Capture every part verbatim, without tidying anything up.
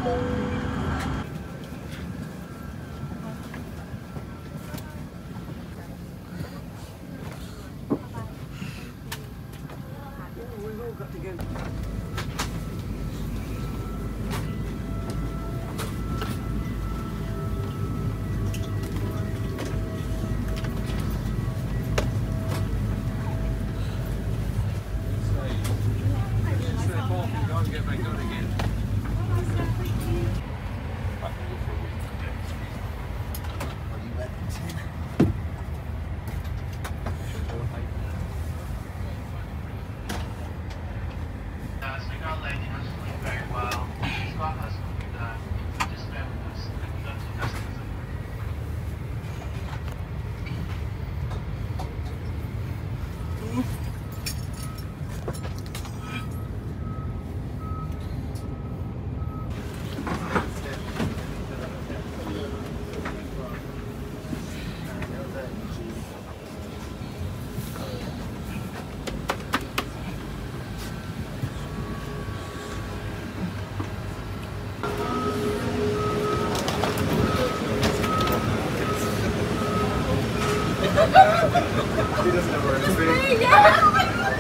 He doesn't know where it's been. Yeah.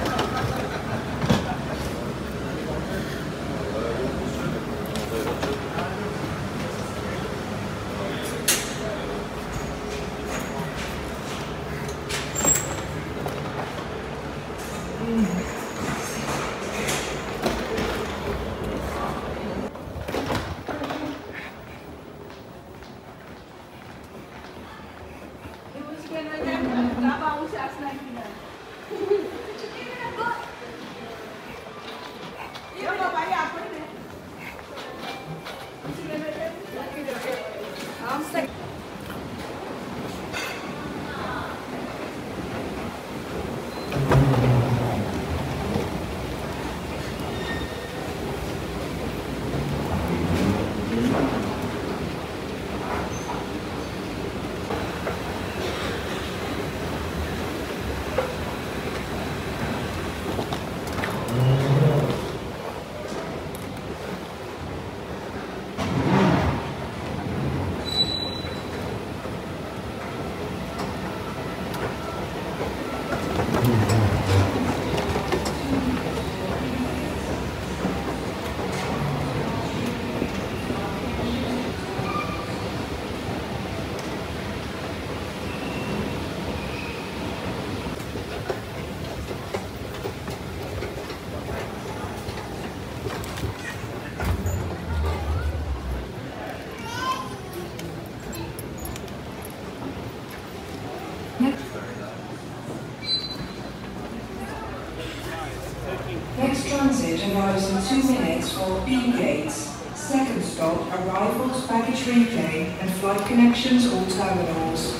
Next transit arrives in two minutes for B gates. Second stop, arrivals, baggage reclaim and flight connections all terminals.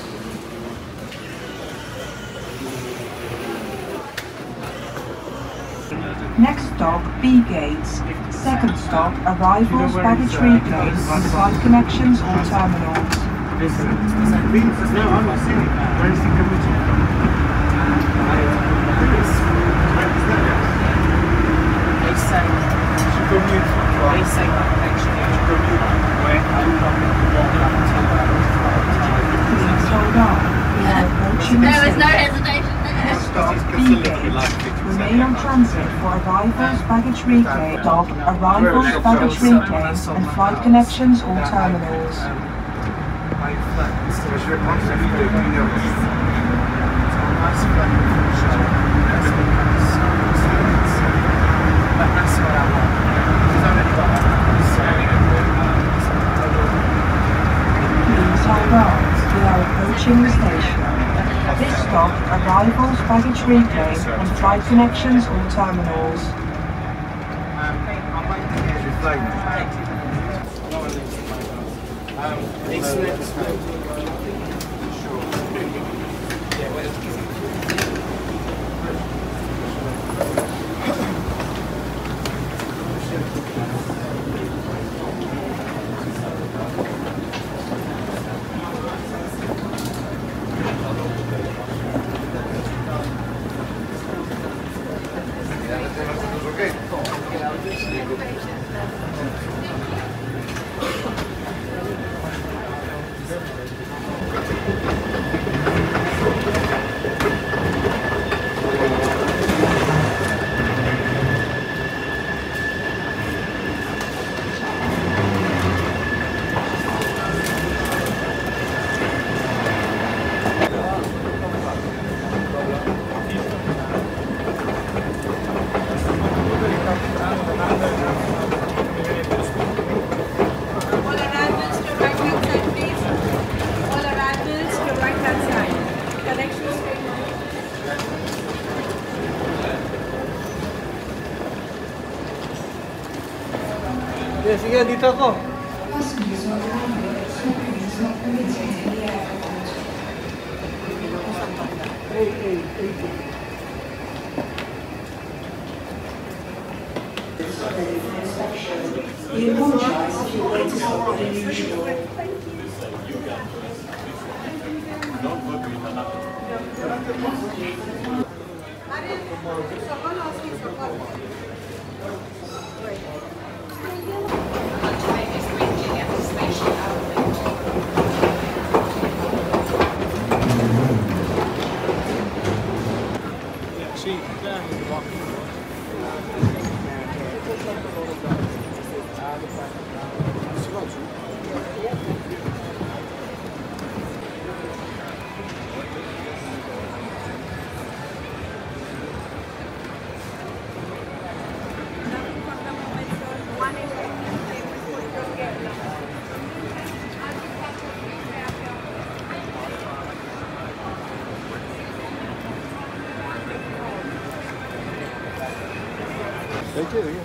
Next stop, B gates. Second stop, arrivals, baggage reclaim and flight connections all terminals. No, I'm not seeing it. Where is he coming to? They say, She commutes from they say that actually, where I'm not Please hold on. We are approaching the There was no station. hesitation there. Stop B gate. Remain on transit for arrivals, baggage reclaim. Stop arrivals, baggage reclaim and flight connections all terminals. my flat. So she wants to do the video. So nice flat. But that's what I want. Because I've already got that. Please hold on. We are approaching the station. This stop, arrivals, baggage reclaim and flight connections all terminals. Um, I'm waiting to get your flight. Um, it's next week. Sure. Yeah, well, okay. Yeah, sige, dito ako. Passengers are reminded that smoking is not permitted in the airport. Hey, hey, hey. We apologise if your wait is longer than usual. See, yeah, he's walking. Thank you.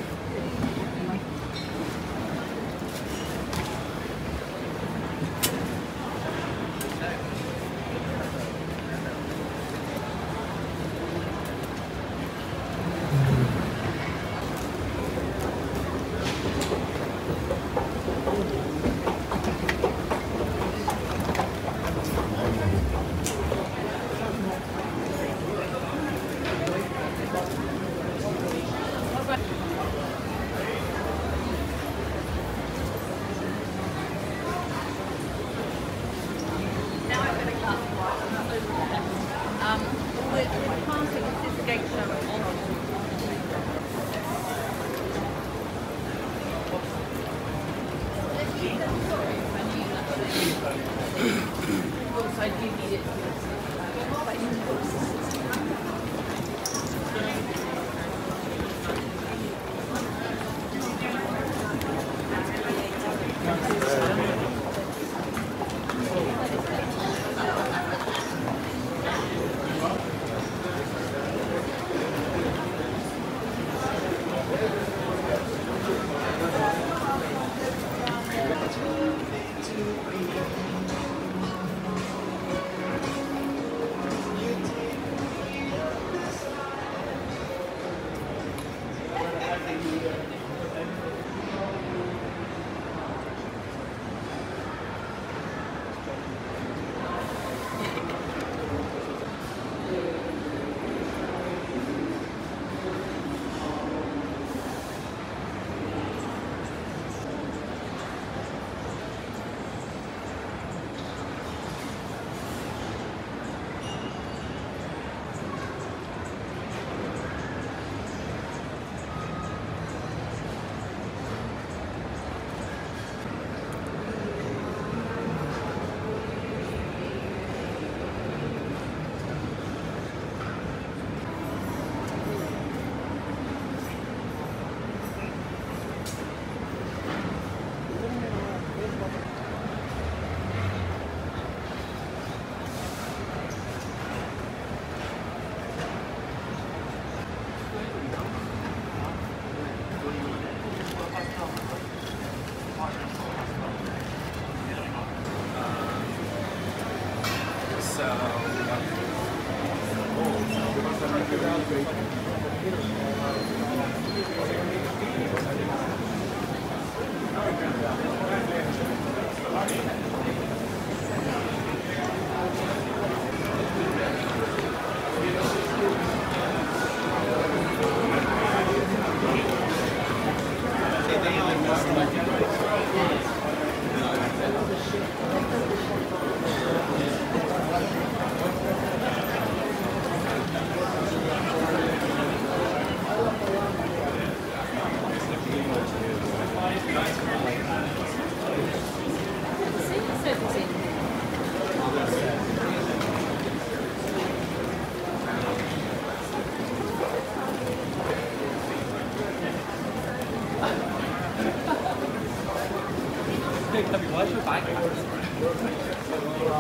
Um, we're, we're passing this gate show on. Also, I do need it.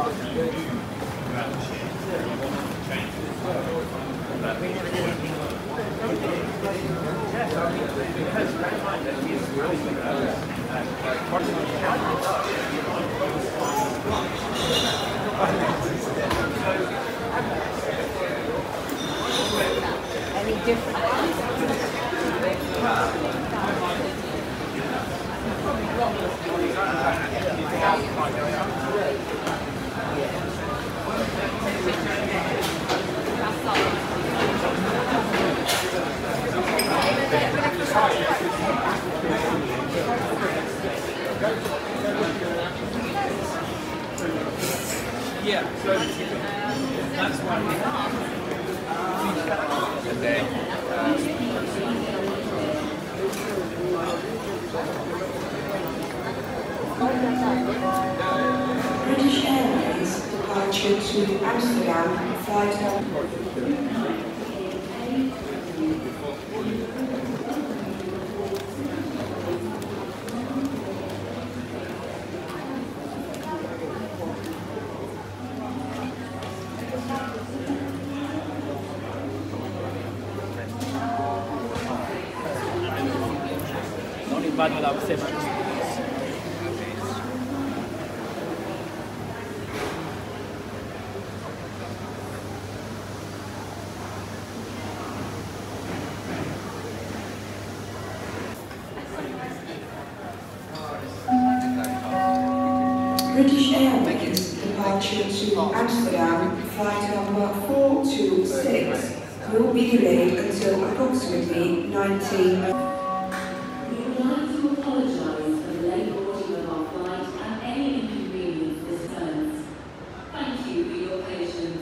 Thank you. Any different? Yeah, so that's why we have. And then, British Airways departure to Amsterdam, flight number. non invadono la semana. British Airways departure to Amsterdam, flight number four two six, will be delayed until approximately nineteen. We would like to apologise for the late boarding of our flight and any inconvenience this presents. Thank you for your patience.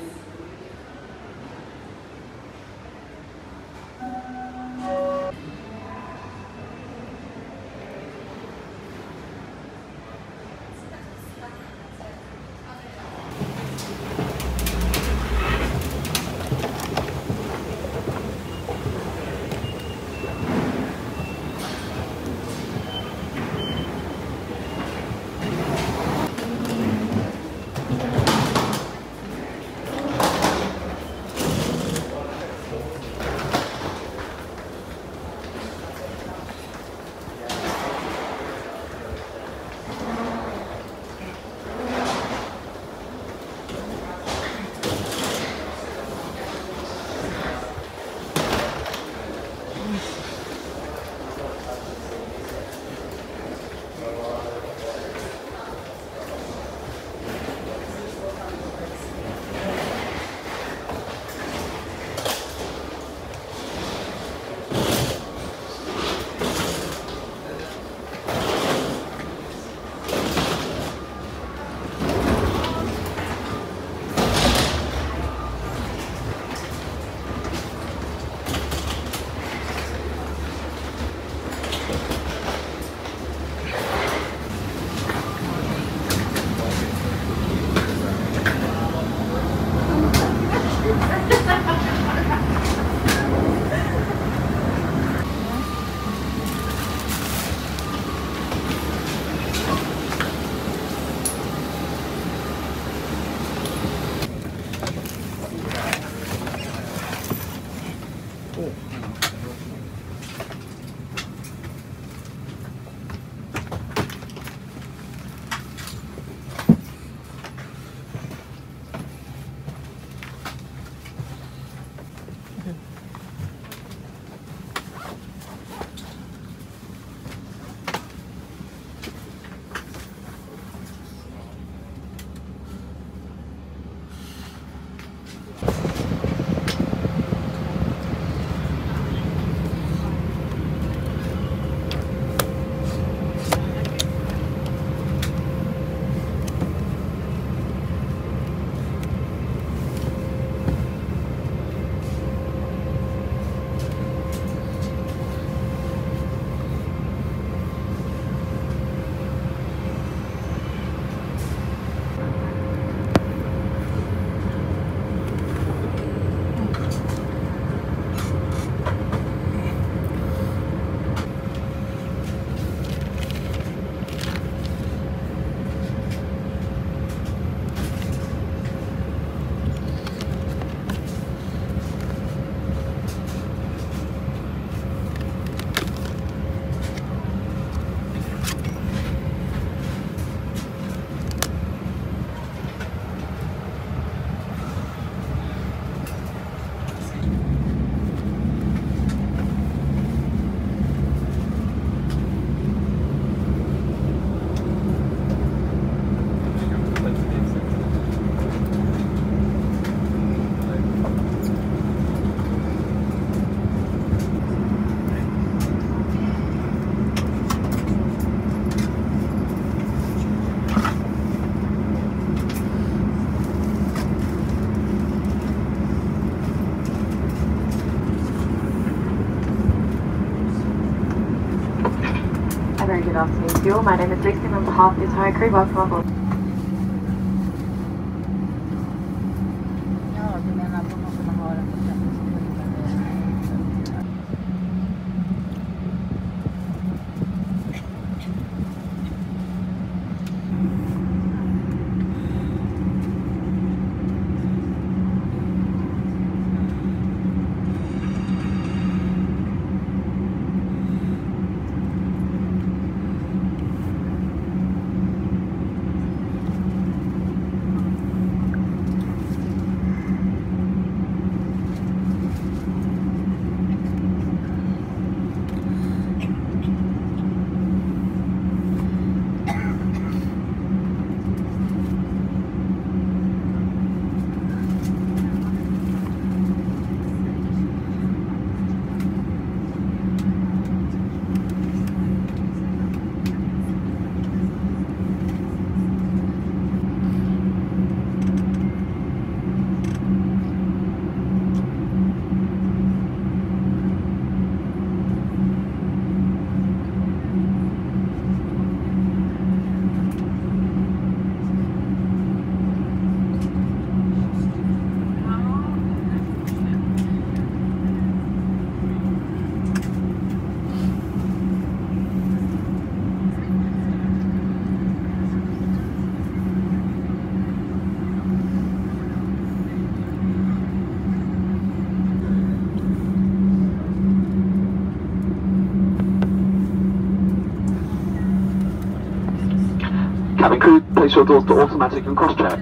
with you all. My name is Lucy and on behalf of the entire crew, welcome on board. Cabin crew, place your doors to automatic and cross-check.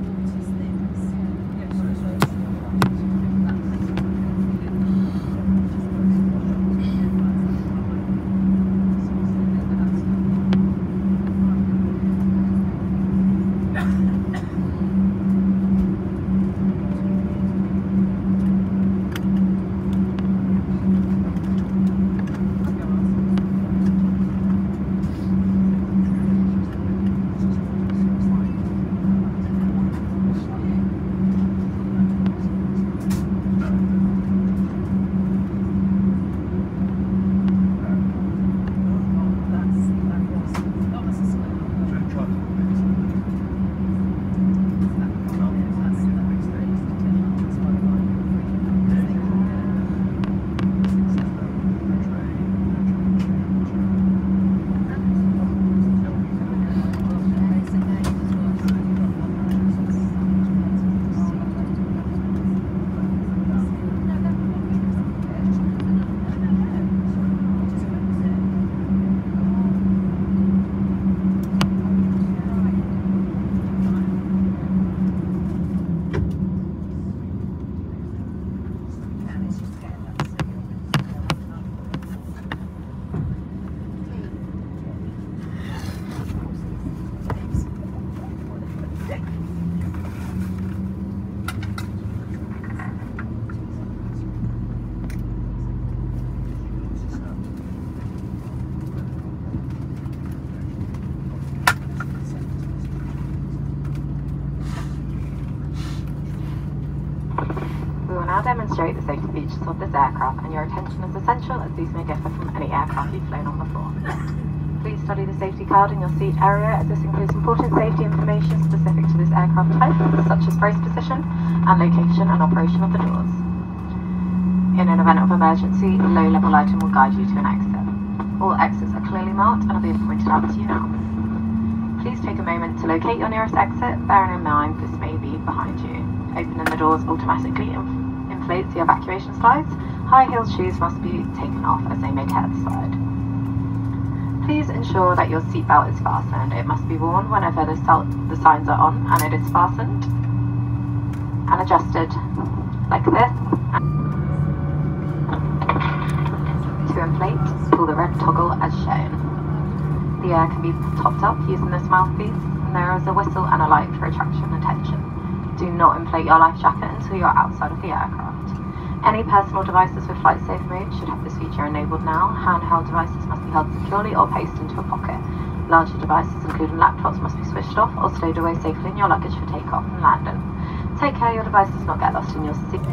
Demonstrate the safety features of this aircraft, and your attention is essential as these may differ from any aircraft you've flown on before. Please study the safety card in your seat area, as this includes important safety information specific to this aircraft type, such as brace position and location and operation of the doors. In an event of emergency, a low-level item will guide you to an exit. All exits are clearly marked and will be pointed out to you now. Please take a moment to locate your nearest exit, bearing in mind this may be behind you. Opening the doors automatically inflates the evacuation slides. High-heeled shoes must be taken off as they may tear the slide. Please ensure that your seatbelt is fastened. It must be worn whenever the, the signs are on and it is fastened and adjusted like this. To inflate, pull the red toggle as shown. The air can be topped up using this mouthpiece, and there is a whistle and a light for attraction and tension. Do not inflate your life jacket until you are outside of the aircraft. Any personal devices with flight safe mode should have this feature enabled now. Handheld devices must be held securely or placed into a pocket. Larger devices, including laptops, must be switched off or stowed away safely in your luggage for takeoff and landing. Take care your device does not get lost in your seat.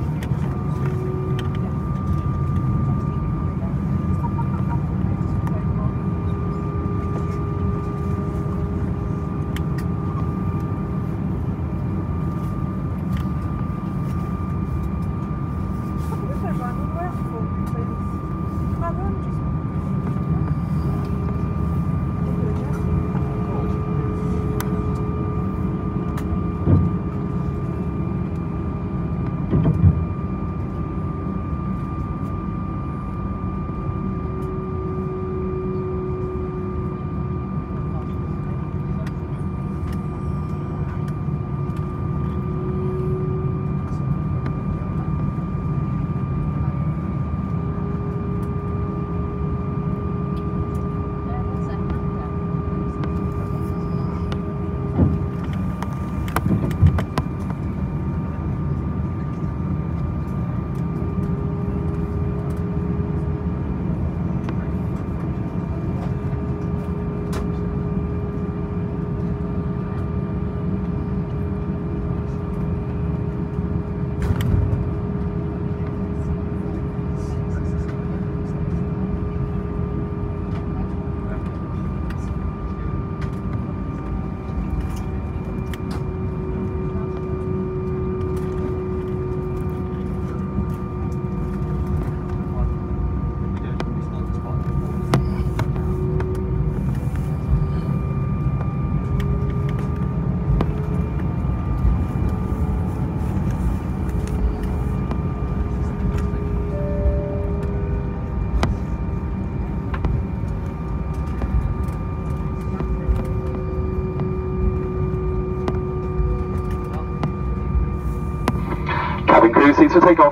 two, seats for takeoff.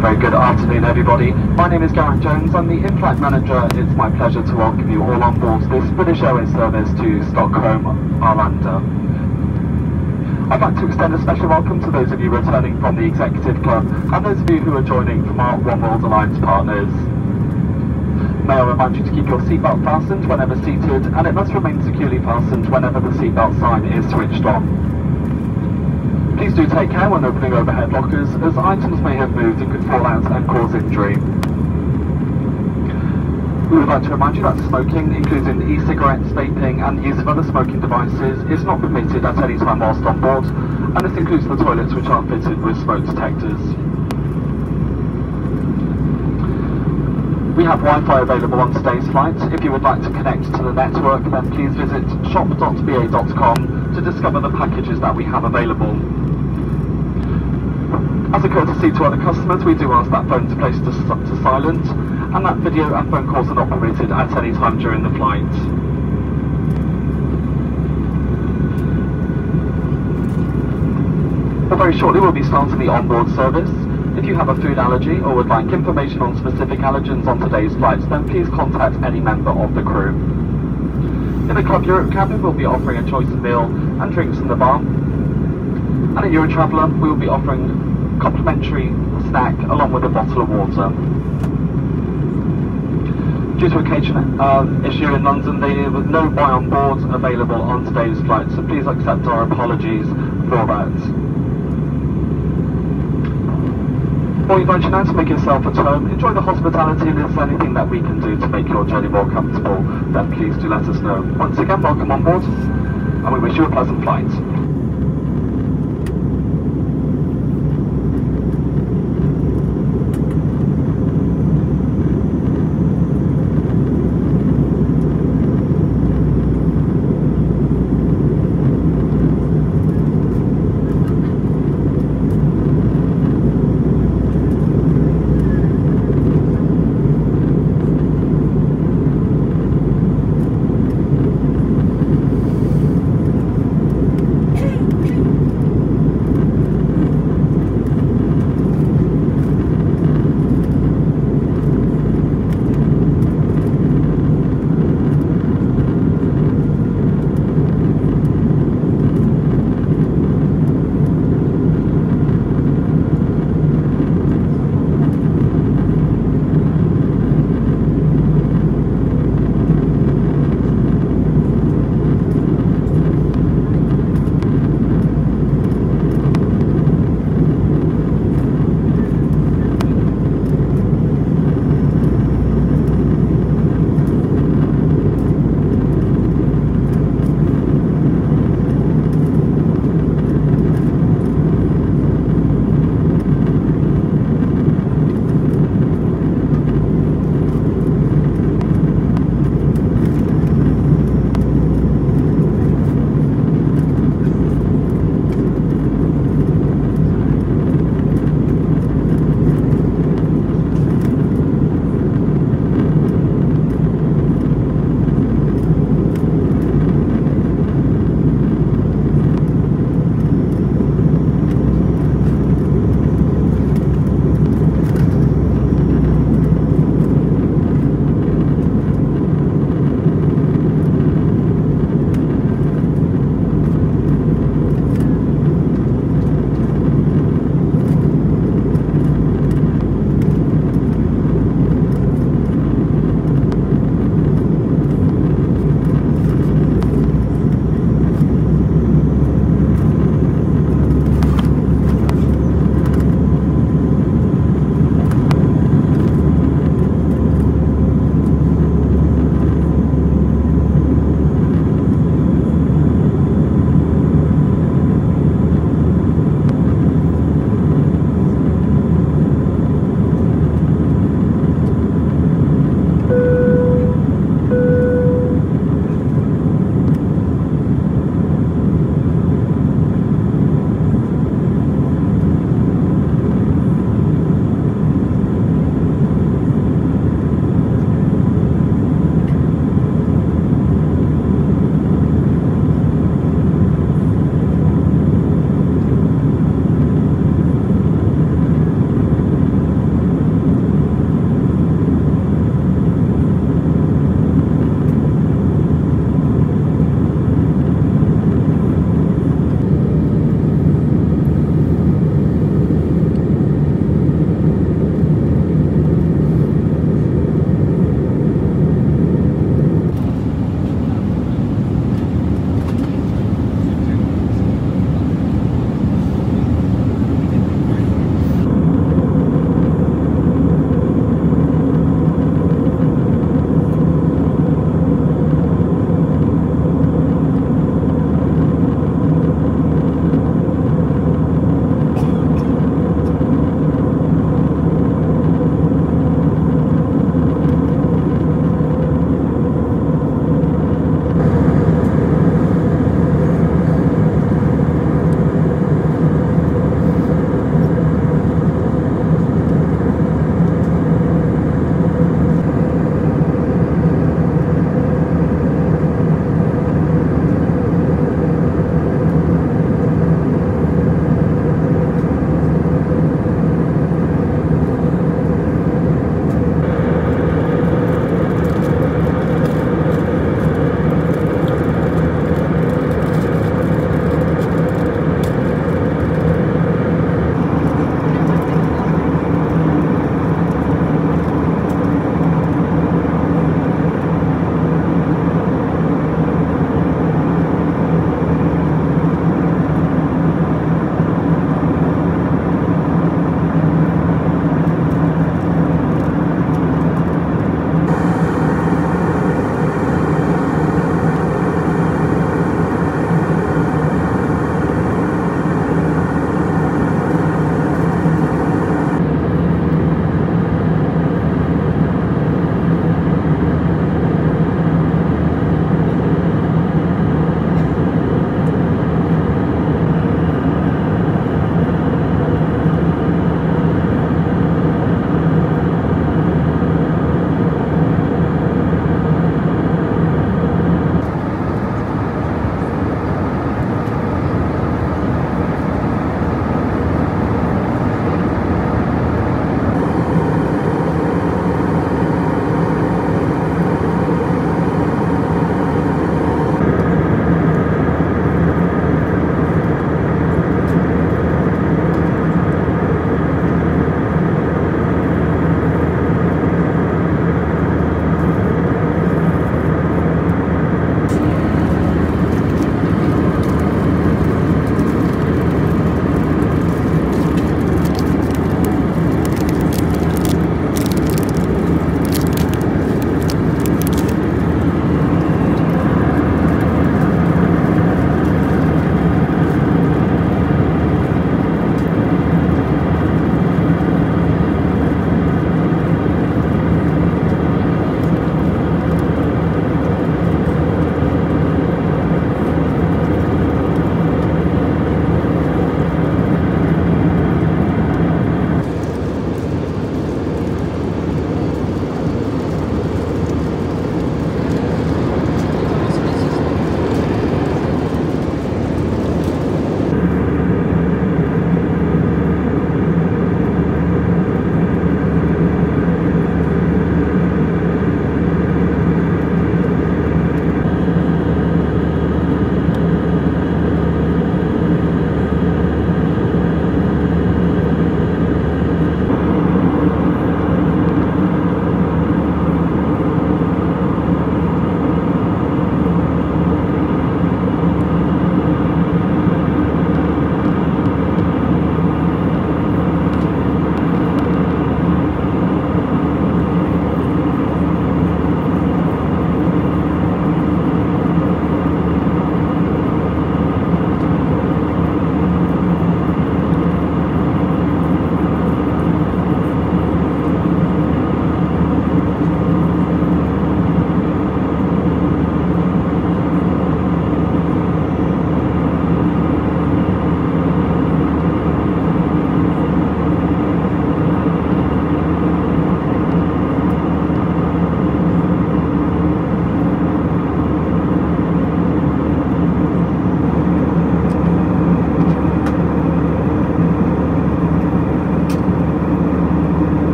very good afternoon, everybody. My name is Gareth Jones. I'm the in-flight manager. It's my pleasure to welcome you all on board this British Airways service to Stockholm, Arlanda. I'd like to extend a special welcome to those of you returning from the Executive Club and those of you who are joining from our One World Alliance partners. May I remind you to keep your seatbelt fastened whenever seated, and it must remain securely fastened whenever the seatbelt sign is switched on. Please do take care when opening overhead lockers, as items may have moved and could fall out and cause injury. We would like to remind you that smoking, including e-cigarettes, vaping and the use of other smoking devices, is not permitted at any time whilst on board, and this includes the toilets which are fitted with smoke detectors. We have Wi-Fi available on today's flight. If you would like to connect to the network, then please visit shop dot b a dot com to discover the packages that we have available. As a courtesy to other customers, we do ask that phone to place to, to silent, and that video and phone calls are not permitted at any time during the flight. Well, very shortly we'll be starting the onboard service. If you have a food allergy or would like information on specific allergens on today's flights, then please contact any member of the crew. In the Club Europe cabin, we'll be offering a choice of meal and drinks in the bar. And at Eurotraveller, we will be offering complimentary snack along with a bottle of water. Due to a catering uh, issue in London, there was no buy on board available on today's flight, so please accept our apologies for that. We invite you now to make yourself at home, enjoy the hospitality, and if there's anything that we can do to make your journey more comfortable, then please do let us know. Once again, welcome on board, and we wish you a pleasant flight.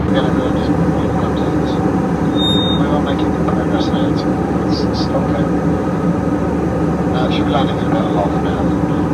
We're going to do this morning updates. We are making good progress now towards Stockholm. Uh, should be landing in about half an hour from now.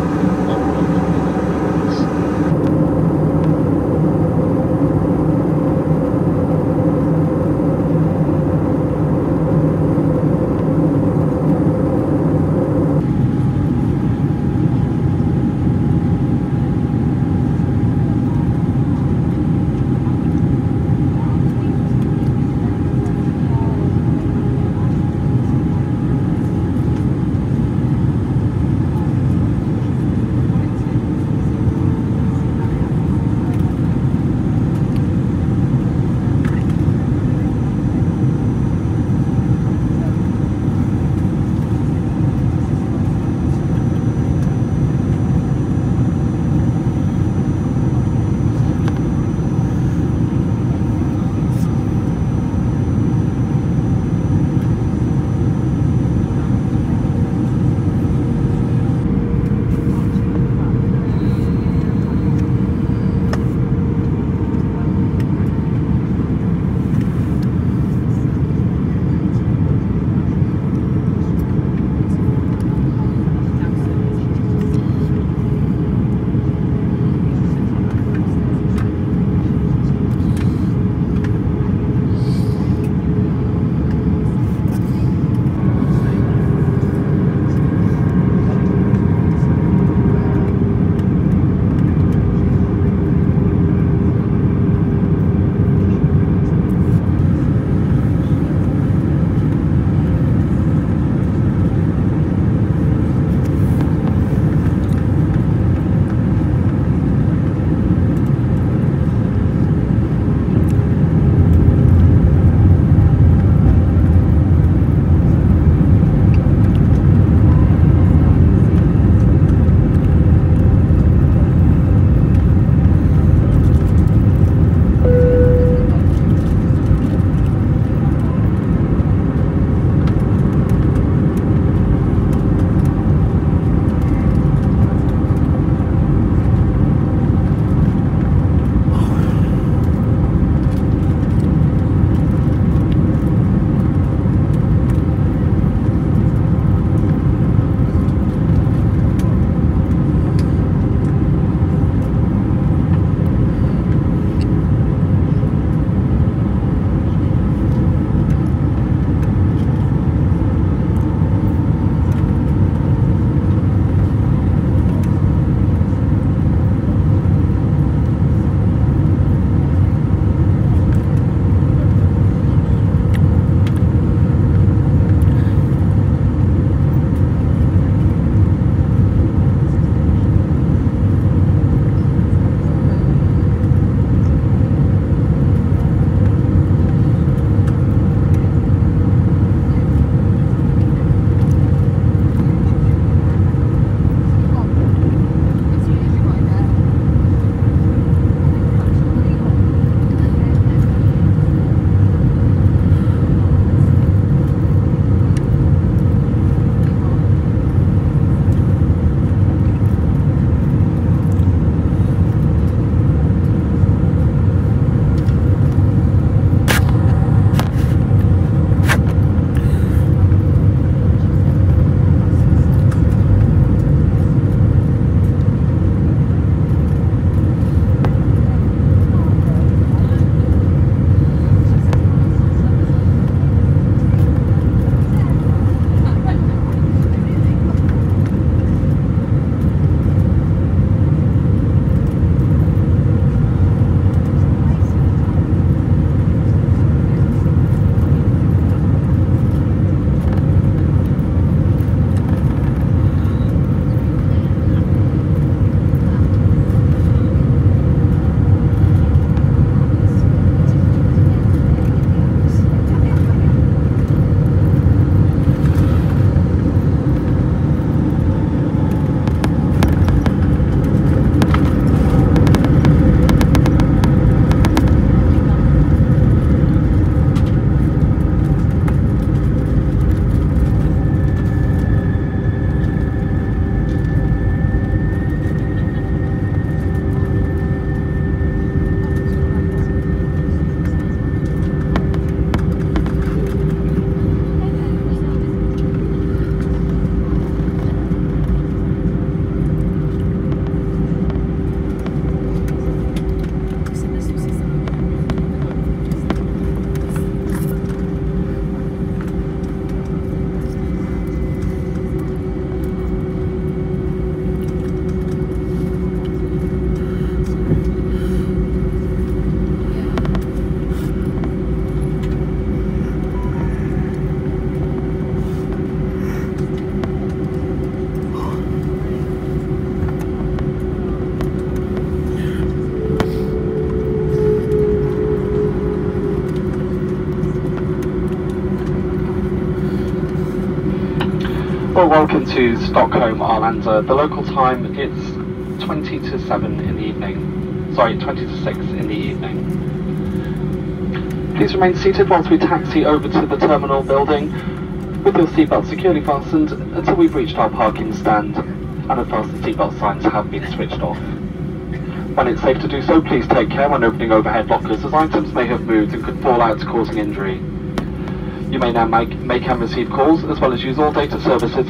Well, welcome to Stockholm Arlanda. The local time is twenty to seven in the evening. Sorry, twenty to six in the evening. Please remain seated whilst we taxi over to the terminal building with your seatbelt securely fastened until we've reached our parking stand and the fasten seatbelt signs have been switched off. When it's safe to do so, please take care when opening overhead lockers, as items may have moved and could fall out, causing injury. You may now make, make and receive calls, as well as use all data services.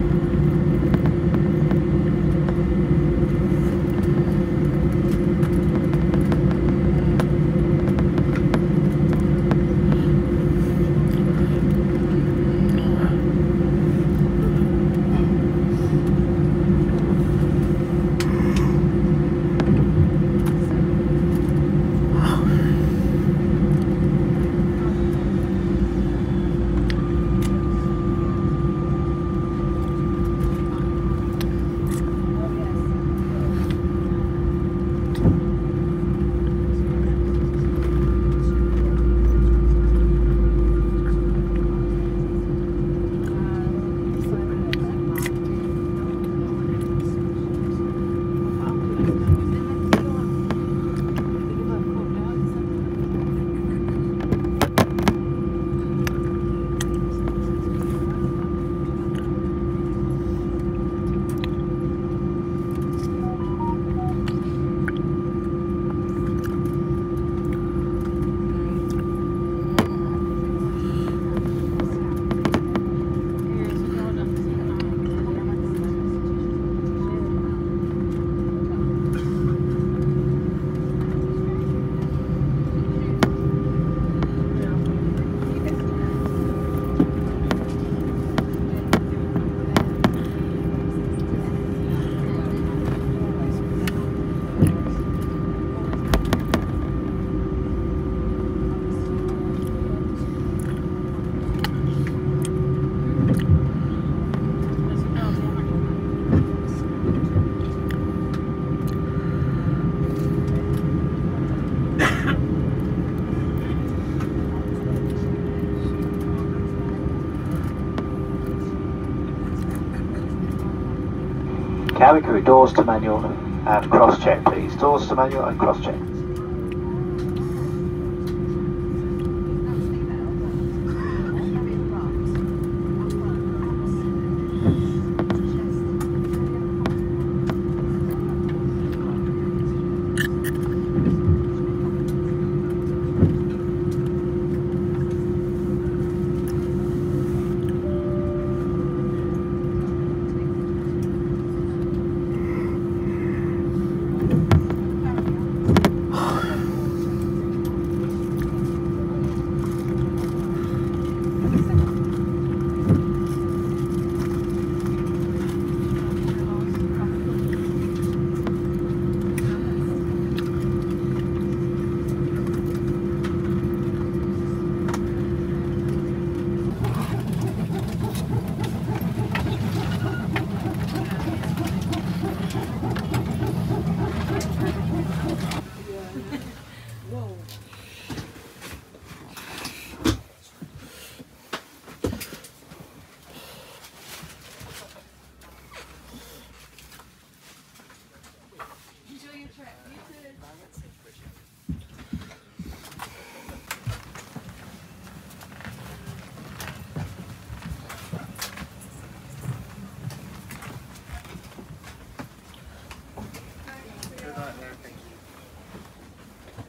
Cabin crew, doors to manual and cross-check please. Doors to manual and cross-check.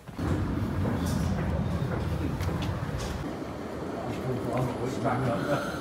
Back up.